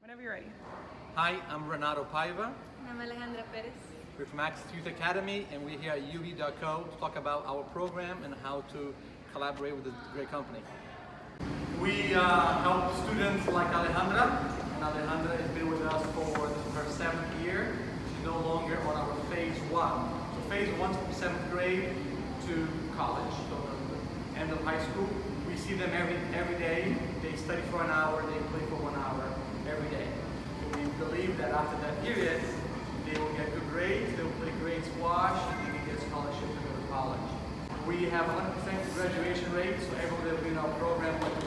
Whenever you're ready. Hi, I'm Renato Paiva. And I'm Alejandra Perez. We're from Access Youth Academy, and we're here at uv.co to talk about our program and how to collaborate with this great company. We help students like Alejandra, and Alejandra has been with us for her 7th year. She's no longer on our phase 1. So phase 1 from 7th grade to college, so the end of high school. We see them every day. They study for an hour, they play for 1 hour every day. We believe that after that period, they will get good grades, they will play great squash, and they can get scholarships to go to college. We have 100% graduation rate, so everyone that will be in our program